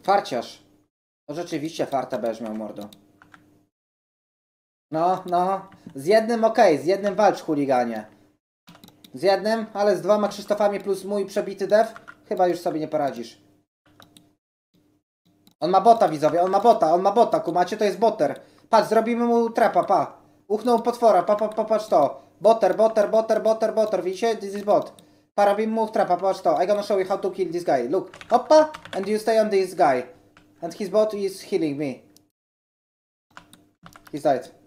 Farciarz. No rzeczywiście farta będziesz miał, mordo. No, no. Z jednym okej, z jednym walcz, chuliganie. Z jednym, ale z 2 Krzysztofami plus mój przebity dev, chyba już sobie nie poradzisz. On ma bota, widzowie, on ma bota, kumacie, to jest boter. Patrz, zrobimy mu trapa, pa. Uchnął potwora, patrz to. Boter, widzicie? This is bot. Pa, robimy mu trapa, patrz to. I gonna show you how to kill this guy. Look, hoppa, and you stay on this guy. And his bot is healing me. He's died.